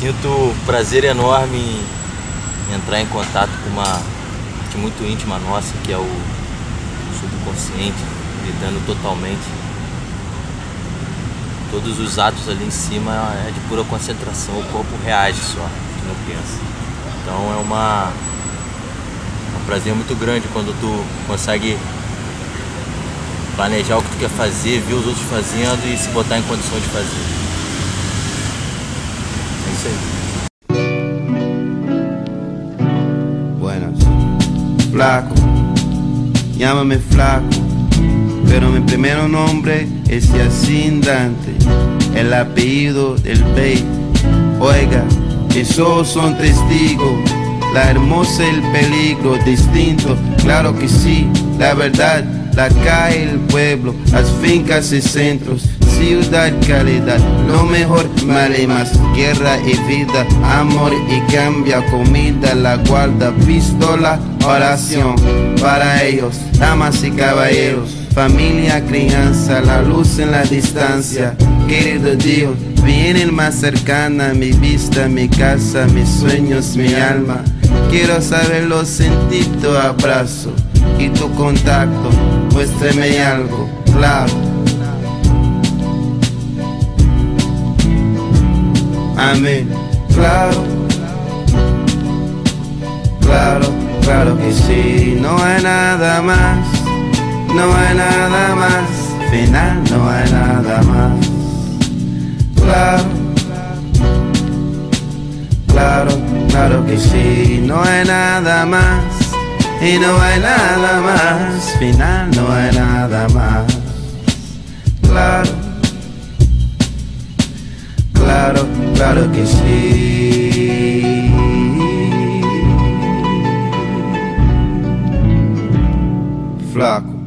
sinto prazer enorme em entrar em contato com uma parte muito íntima nossa, que é o subconsciente, lidando totalmente. Todos os atos ali em cima é de pura concentração, o corpo reage só, não pensa. Então é um prazer muito grande quando tu consegue planejar o que tu quer fazer, ver os outros fazendo e se botar em condição de fazer. É isso aí. Buenas. Flaco, llámame flaco, pero mi primer nombre es Yacine Dante, el apellido del Bey. Oiga, esos son testigos, la hermosa y el peligro distinto, claro que sí, la verdad, la calle, el pueblo, las fincas y centros, ciudad, calidad, lo mejor, mal y más, guerra y vida, amor y cambia, comida, la guarda, pistola, oración, para ellos, damas y caballeros, familia, crianza, la luz en la distancia, querido Dios, vienen más cercana mi vista, mi casa, mis sueños, mi alma, quiero saberlo, sentir tu abrazo y tu contacto, muéstrame algo, claro. Amén, claro, claro, claro que sí, no hay nada más, no hay nada más, final no hay nada más, claro, claro, claro que sí, no hay nada más, y no hay nada más, final no hay nada más, claro, claro, claro que sí. Flaco.